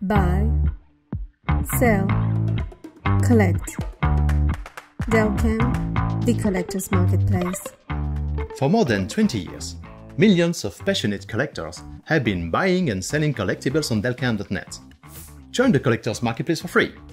Buy, sell, collect. Delcampe, the collector's marketplace. For more than 20 years, millions of passionate collectors have been buying and selling collectibles on Delcampe.net. Join the collector's marketplace for free.